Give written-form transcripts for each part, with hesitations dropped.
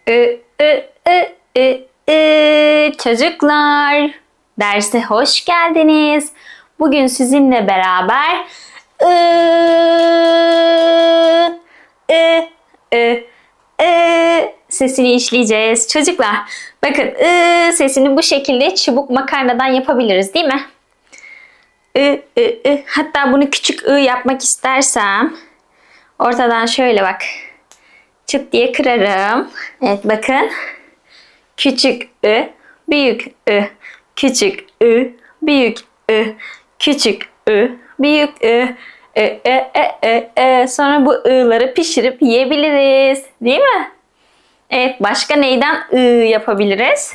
Çocuklar, derse hoş geldiniz. Bugün sizinle beraber sesini işleyeceğiz. Çocuklar, bakın sesini bu şekilde çubuk makarnadan yapabiliriz, değil mi? Hatta bunu küçük yapmak istersem ortadan şöyle bak, çıt diye kırarım. Evet, bakın. Küçük büyük küçük büyük küçük büyük sonra bu ı'ları pişirip yiyebiliriz, değil mi? Evet, başka neyden yapabiliriz?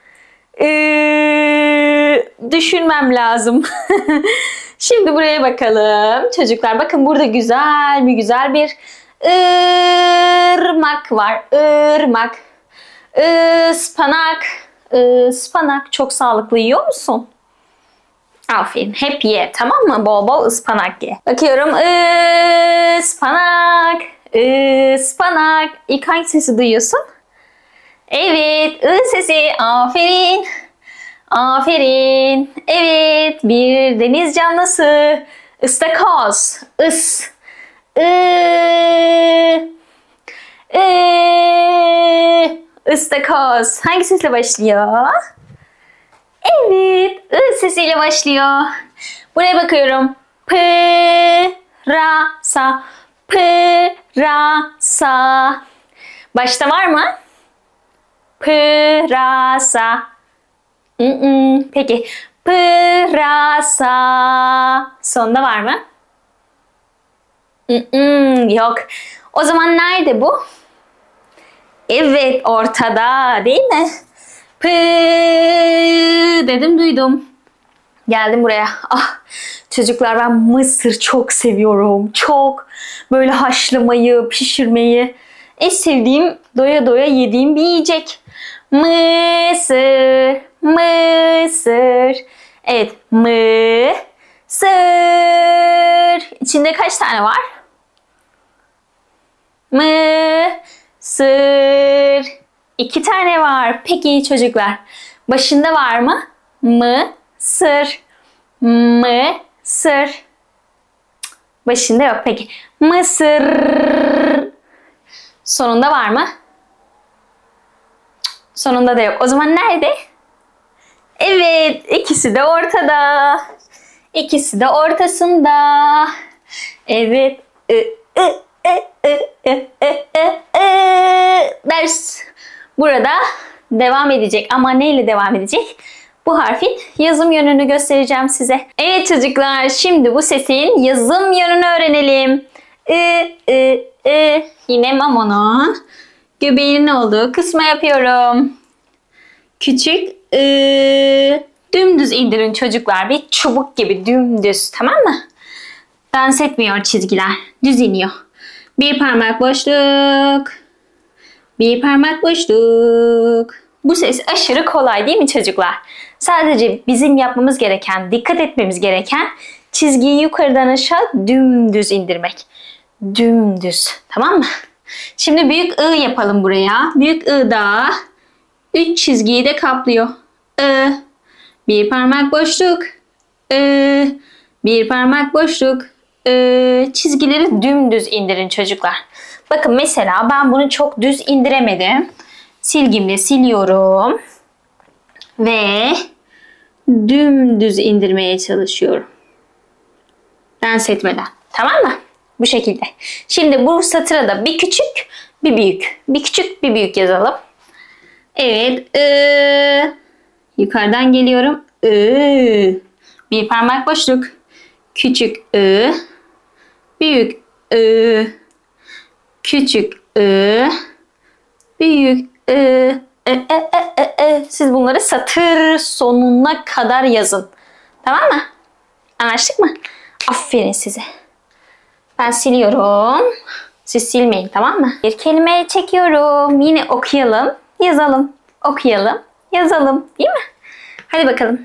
Düşünmem lazım. Şimdi buraya bakalım. Çocuklar, bakın burada güzel bir ırmak var. Irmak. Ispanak çok sağlıklı, yiyor musun? Aferin, hep ye, tamam mı? Bol bol ıspanak ye. Bakıyorum, ıspanak. İlk hangi sesi duyuyorsun? Evet, sesi. Aferin. Aferin. Evet, bir deniz canlısı. Istakoz. Istakoz. Hangi sesle başlıyor? Evet, sesiyle başlıyor. Buraya bakıyorum. Pırasa. Pırasa. Başta var mı? Pırasa. Peki. Pırasa. Sonda var mı? Yok. O zaman nerede bu? Evet, ortada, değil mi? Dedim, duydum. Geldim buraya. Çocuklar, ben mısır çok seviyorum. Çok. Böyle haşlamayı, pişirmeyi. En sevdiğim, doya doya yediğim bir yiyecek. Mısır. Evet, mısır. İçinde kaç tane var? Mısır. 2 tane var. Peki çocuklar, başında var mı? Mısır. Mısır. Başında yok. Peki. Mısır. Sonunda var mı? Sonunda da yok. O zaman nerede? Evet, ikisi de ortada. İkisi de ortasında. Evet. Ders burada devam edecek. Ama neyle devam edecek? Bu harfin yazım yönünü göstereceğim size. Evet çocuklar, şimdi bu sesin yazım yönünü öğrenelim. Yine Mamo'nun göbeğinin olduğu kısma yapıyorum. Küçük dümdüz indirin çocuklar. Bir çubuk gibi dümdüz, tamam mı? Dans etmiyor çizgiler. Düz iniyor. Bir parmak boşluk. Bir parmak boşluk. Bu ses aşırı kolay, değil mi çocuklar? Sadece bizim yapmamız gereken, dikkat etmemiz gereken çizgiyi yukarıdan aşağı dümdüz indirmek. Dümdüz. Tamam mı? Şimdi büyük I yapalım buraya. Büyük I da 3 çizgiyi de kaplıyor. Bir parmak boşluk. Bir parmak boşluk. Çizgileri dümdüz indirin çocuklar. Bakın mesela ben bunu çok düz indiremedim. Silgimle siliyorum. Ve dümdüz indirmeye çalışıyorum. Dans etmeden. Tamam mı? Bu şekilde. Şimdi bu satıra da bir küçük, bir büyük. Bir küçük, bir büyük yazalım. Evet. Yukarıdan geliyorum. Bir parmak boşluk. Küçük büyük küçük büyük Siz bunları satır sonuna kadar yazın. Tamam mı? Anlaştık mı? Aferin size. Ben siliyorum. Siz silmeyin, tamam mı? Bir kelime çekiyorum. Yine okuyalım. Yazalım. Okuyalım. Yazalım. Değil mi? Hadi bakalım.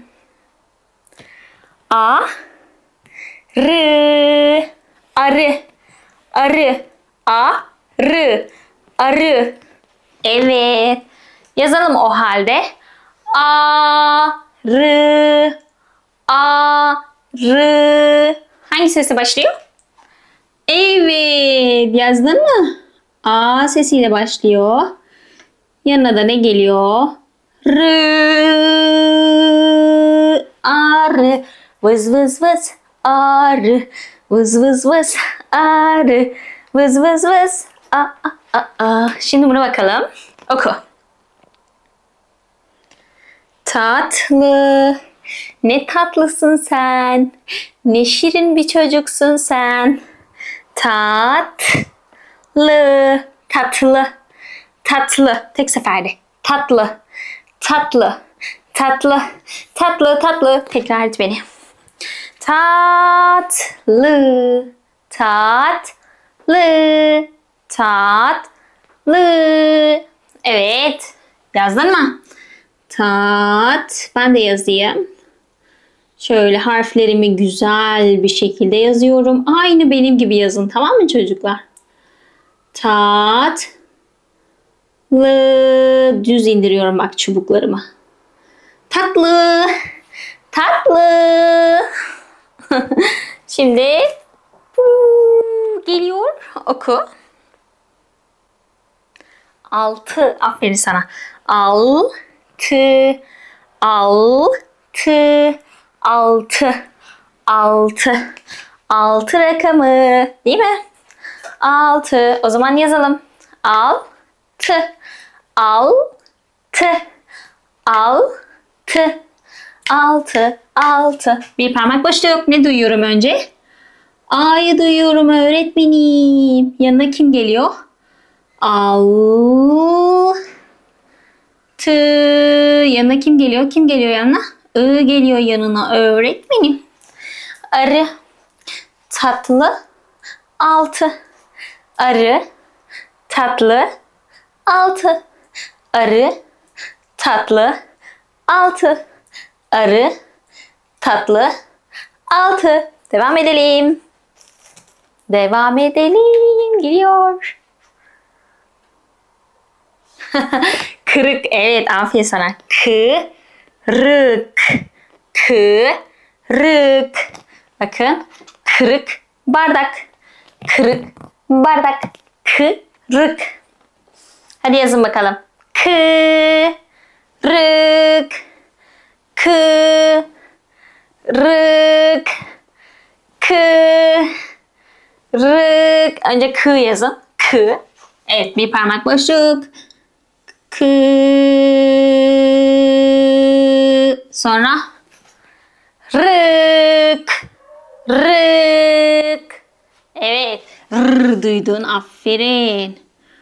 Arı. Arı. Arı. Arı. Arı. Evet. Yazalım o halde. Arı. Arı. Hangi sesle başlıyor? Evet. Yazdın mı? A sesiyle başlıyor. Yanına da ne geliyor? Rı. Arı. Vız vız vız. Arı. Vız vız vız. Arı. Vız vız vız. Şimdi buna bakalım. Oku. Tatlı. Ne tatlısın sen. Ne şirin bir çocuksun sen. Tatlı. Tatlı. Tatlı. Tek seferde. Tatlı. Tatlı. Tatlı. Tatlı. Tatlı. Tekrar et beni. Tatlı. Tatlı. Tatlı. Evet. Yazdın mı? Ben de yazayım. Şöyle harflerimi güzel bir şekilde yazıyorum. Aynı benim gibi yazın, tamam mı çocuklar? Düz indiriyorum bak çubuklarımı. Tatlı. Şimdi geliyor. Oku. 6. Aferin sana. 6. 6 rakamı. Değil mi? 6. O zaman yazalım. 6. Bir parmak boşta yok. Ne duyuyorum önce? A'yı duyuyorum öğretmenim. Yanına kim geliyor? Yanına kim geliyor? Kim geliyor yanına? I geliyor yanına öğretmenim. Arı. Tatlı. 6. Arı. Tatlı. 6. Arı. Tatlı. 6. Arı. Tatlı. 6. Devam edelim. Geliyor. Kırık. Evet, aferin sana. Kırık. Bakın. Kırık bardak. Kırık. Hadi yazın bakalım. Kırık. Önce kı yazın. Kı. Evet, bir parmak boşluk. Sonra rık. Evet. Duydun. Aferin.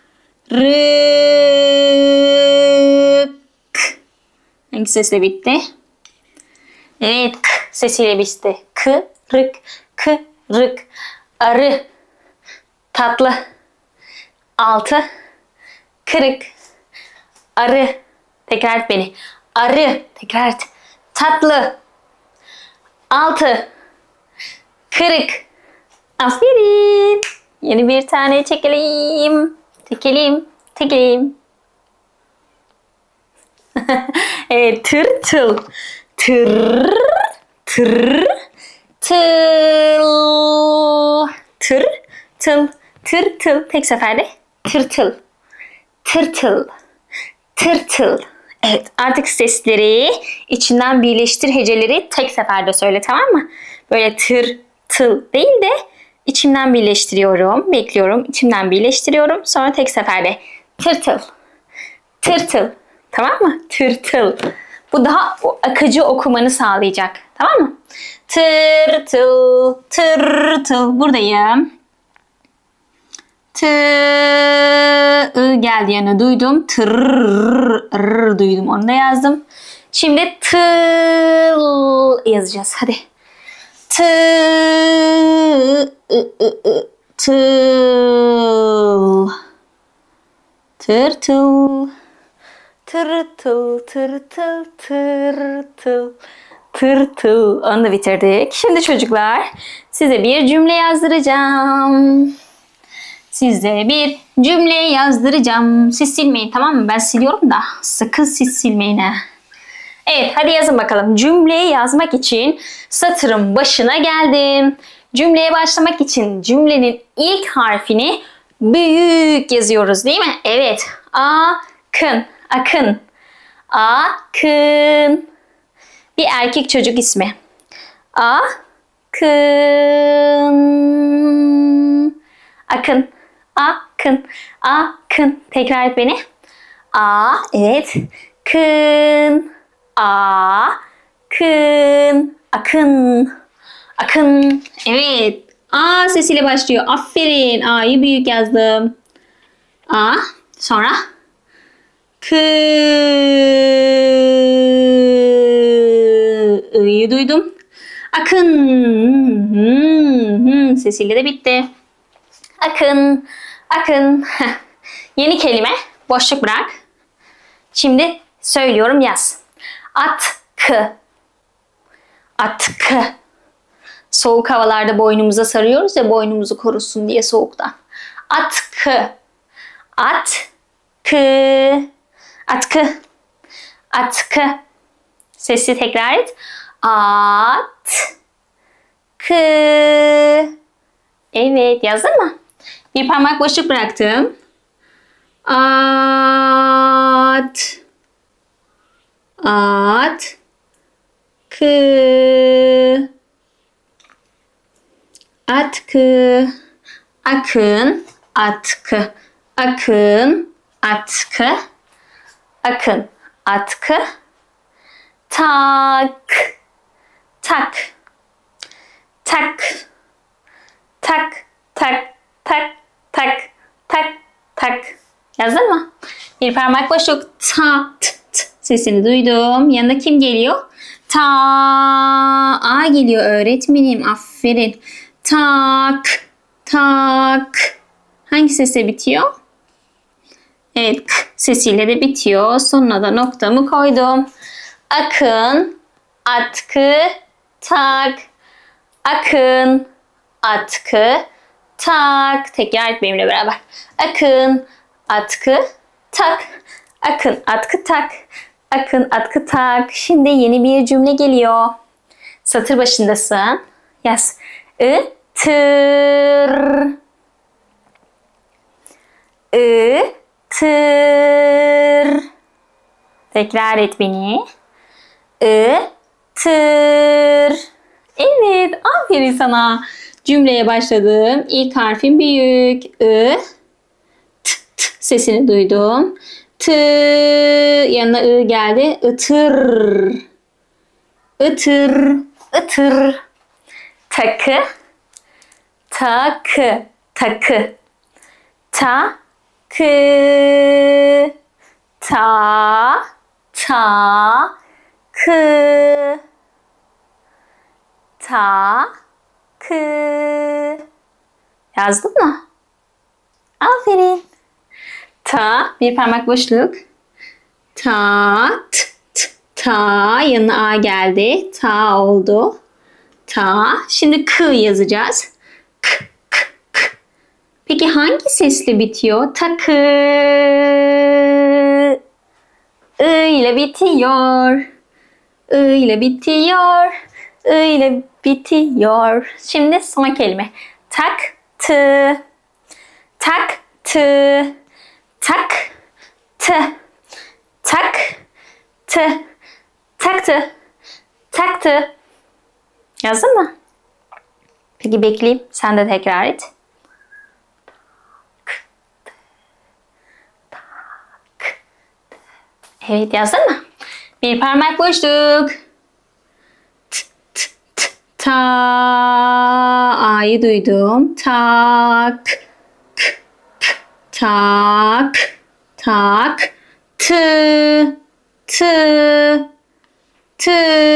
Rık. Hangi sesle bitti? Evet. Sesiyle bitti. Kırık. Arı. Tatlı. 6. Kırık. Arı. Tekrar et beni. Arı. Tekrar et. Tatlı. 6. Kırık. Aferin. Yeni bir tane çekelim. Evet, tırtıl. Tırtıl. Tek seferde. Tırtıl. Evet, artık sesleri içinden birleştir, heceleri tek seferde söyle, tamam mı? Böyle tıl değil de içimden birleştiriyorum. Bekliyorum. İçimden birleştiriyorum. Sonra tek seferde. Tırtıl. Tamam mı? Tırtıl. Bu daha akıcı okumanı sağlayacak. Tamam mı? Tırtıl. Buradayım. Geldi yanına duydum. Duydum. Onu da yazdım. Şimdi tıl yazacağız. Hadi. Tıl. Tırtıl. Onu da bitirdik. Şimdi çocuklar size bir cümle yazdıracağım. Sizlere bir cümle yazdıracağım. Siz silmeyin, tamam mı? Ben siliyorum da sakın siz silmeyin ha. Evet, hadi yazın bakalım. Cümleyi yazmak için satırın başına geldim. Cümleye başlamak için cümlenin ilk harfini büyük yazıyoruz değil mi? Evet. Akın. Akın. Akın. Bir erkek çocuk ismi. Akın. Akın. Akın. Akın. Tekrar et beni. Evet. Kın. Akın. Akın. Akın. Evet. A sesiyle başlıyor. Aferin. A'yı büyük yazdım. A. Sonra. Kı. I'yı duydum. Akın. Sesiyle de bitti. Akın. Akın. Yeni kelime. Boşluk bırak. Şimdi söylüyorum, yaz. Atkı. Atkı. Soğuk havalarda boynumuza sarıyoruz ya, boynumuzu korusun diye soğuktan. Atkı. Atkı. Atkı. Atkı. Sesi tekrar et. Atkı. Evet, yazdın mı? Bir parmak boşluk bıraktım. At. Kı. Atkı. Akın. Atkı. Akın. Atkı. Akın. Atkı. Tak. Tak. Tak. Tak. Tak. Tak. Tak. Tak. Tak. Yazdın mı? Bir parmak boşluk. Ta. T, t. Sesini duydum. Yanında kim geliyor? Ta. A geliyor öğretmenim. Aferin. Tak. Tak. Hangi sesle bitiyor? Evet. K sesiyle de bitiyor. Sonuna da noktamı koydum. Akın. Atkı. Tak. Akın. Atkı. Tak. Tekrar et benimle beraber. Akın. Atkı. Tak. Akın. Atkı. Tak. Akın. Atkı. Tak. Şimdi yeni bir cümle geliyor. Satır başındasın. Yaz. Itır. Itır. Tekrar et beni. Itır. Evet, aferin sana. Cümleye başladım. İlk harfim büyük. T, t sesini duydum. T yanına I geldi. Itır. Itır. Itır. Takı. Takı. Takı. Takı. Ta. Ta. Kı. Ta. Kı. Yazdın mı? Aferin. Ta. Bir parmak boşluk. Ta. T, t, ta. Yanına A geldi. Ta oldu. Ta. Şimdi K yazacağız. K, k, k. Peki hangi sesle bitiyor? Takı. I ile bitiyor. I ile bitiyor. I ile bitiyor. Şimdi son kelime. Taktı. Taktı. Taktı. Taktı. Taktı. Taktı. Yazdın mı? Peki bekleyeyim. Sen de tekrar et. Evet, yazdın mı? Bir parmak boşluk. Ta. A'yı duydum. Tak. Tak. Tak. Tı. Tı. Tı.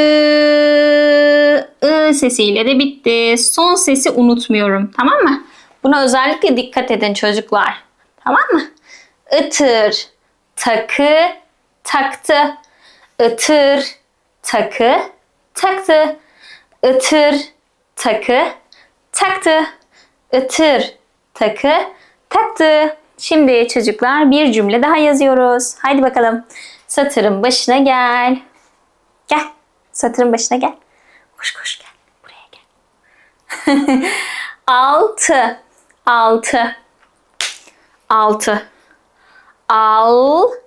I sesiyle de bitti. Son sesi unutmuyorum. Tamam mı? Buna özellikle dikkat edin çocuklar. Tamam mı? Itır. Takı. Taktı. Itır. Takı. Taktı. Itır. Takı. Taktı. Itır. Takı. Taktı. Şimdi çocuklar bir cümle daha yazıyoruz. Haydi bakalım. Satırın başına gel. Gel. Satırın başına gel. Koş koş gel. Buraya gel. 6. 6. 6. 6.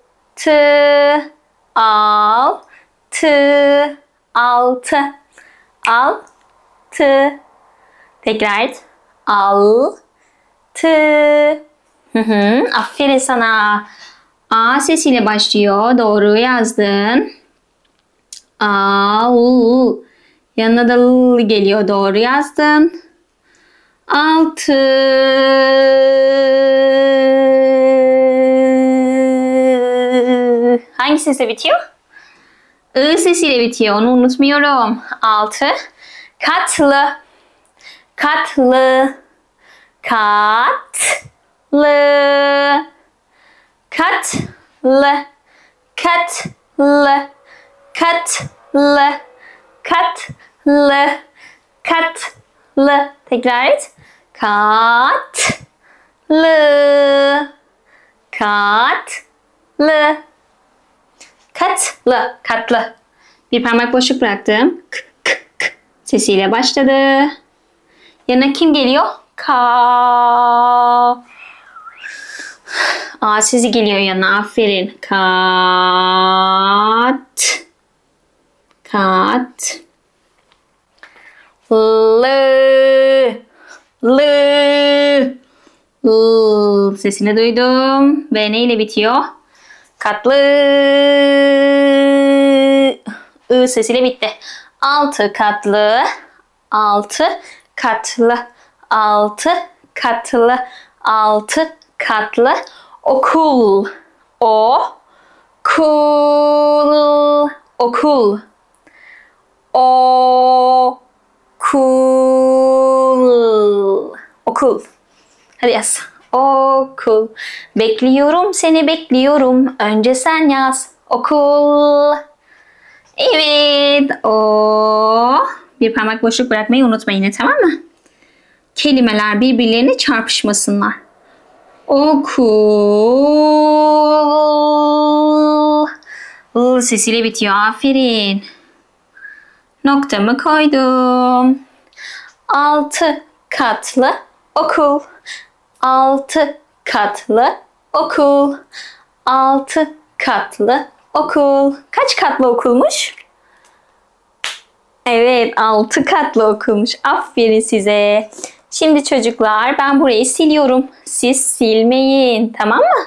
6. 6. 6. Tekrar et. 6. Aferin sana. A sesiyle başlıyor. Doğru yazdın. Al. Yanına da l geliyor. Doğru yazdın. 6. Hangi sesle bitiyor? I sesiyle bitiyor. Onu unutmuyorum. 6. Katlı. Katlı. Katlı. Katlı. Katlı. Katlı. Katlı. Katlı. Tekrar et. Katlı. Katlı. Katlı. Katlı. Bir parmak boşluk bıraktım. K, k, k. Sesiyle başladı. Yanına kim geliyor? Ka. A sesi geliyor yanına. Aferin. Kat. Kat. L. L. L. Sesini duydum. Ve ne ile bitiyor? Katlı. I sesiyle bitti. 6 katlı. 6 katlı. 6 katlı. 6 katlı. Okul. O. Kul. Okul. O. Kul. Okul. Hadi yaz. Okul. Bekliyorum seni bekliyorum. Önce sen yaz. Okul. Evet. O. Bir parmak boşluk bırakmayı unutmayın yine, tamam mı? Kelimeler birbirlerine çarpışmasınlar. Okul. L sesiyle bitiyor. Aferin. Noktamı koydum. 6 katlı okul. 6 katlı okul. 6 katlı okul. Kaç katlı okulmuş? Evet, 6 katlı okulmuş. Aferin size. Şimdi çocuklar ben burayı siliyorum. Siz silmeyin. Tamam mı?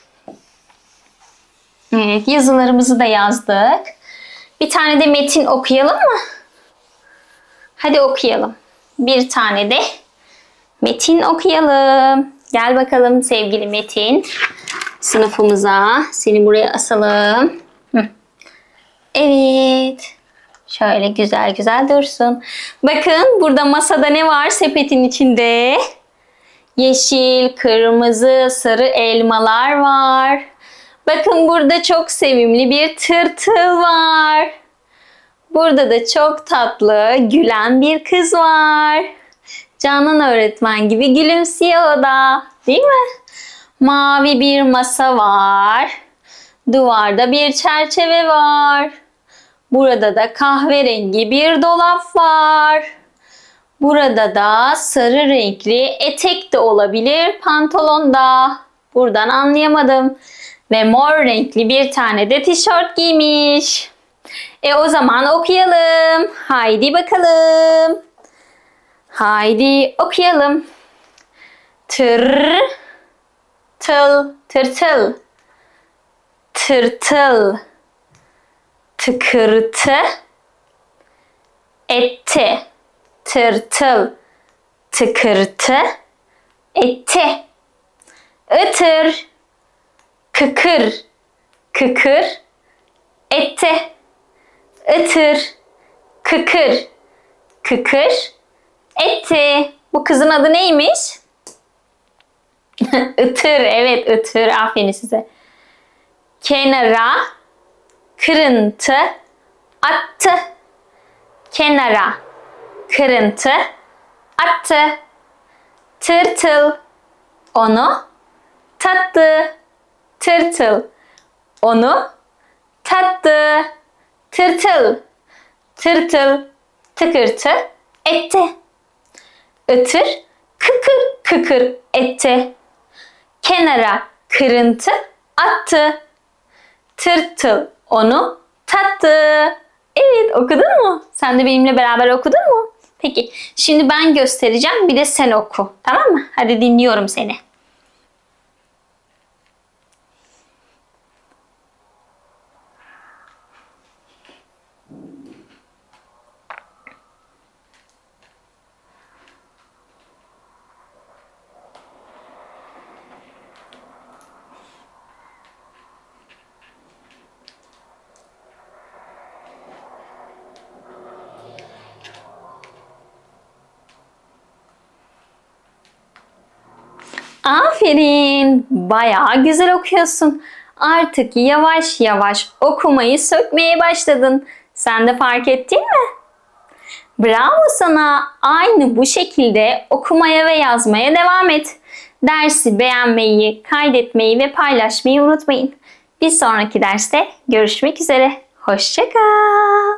Evet, yazılarımızı da yazdık. Bir tane de metin okuyalım mı? Hadi okuyalım. Bir tane de metin okuyalım. Gel bakalım sevgili Metin. Sınıfımıza. Seni buraya asalım. Evet. Şöyle güzel güzel dursun. Bakın burada masada ne var sepetin içinde? Yeşil, kırmızı, sarı elmalar var. Bakın burada çok sevimli bir tırtıl var. Burada da çok tatlı, gülen bir kız var. Canan öğretmen gibi gülümsüyor o da. Değil mi? Mavi bir masa var. Duvarda bir çerçeve var. Burada da kahverengi bir dolap var. Burada da sarı renkli etek de olabilir, pantolon da. Buradan anlayamadım. Ve mor renkli bir tane de tişört giymiş. O zaman okuyalım. Haydi bakalım. Haydi okuyalım. Tır, tıl, tırtıl. Tırtıl. Tıkırtı. Etti. Tırtıl. Tıkırtı. Etti. Itır. Kıkır. Kıkır. Etti. Itır. Kıkır. Kıkır. Etti. Bu kızın adı neymiş? Itır. Evet, Itır. Aferin size. Kenara. Kırıntı. Attı. Kenara. Kırıntı. Attı. Tırtıl. Onu tattı. Tırtıl onu tattı. Tırtıl. Tırtıl tıkırtı etti. Itır kıkır kıkır etti. Kenara kırıntı attı. Tırtıl onu tattı. Evet, okudun mu? Sen de benimle beraber okudun mu? Peki, şimdi ben göstereceğim, bir de sen oku. Tamam mı? Hadi dinliyorum seni. Aferin. Bayağı güzel okuyorsun. Artık yavaş yavaş okumayı sökmeye başladın. Sen de fark ettin mi? Bravo sana. Aynı bu şekilde okumaya ve yazmaya devam et. Dersi beğenmeyi, kaydetmeyi ve paylaşmayı unutmayın. Bir sonraki derste görüşmek üzere. Hoşça kal.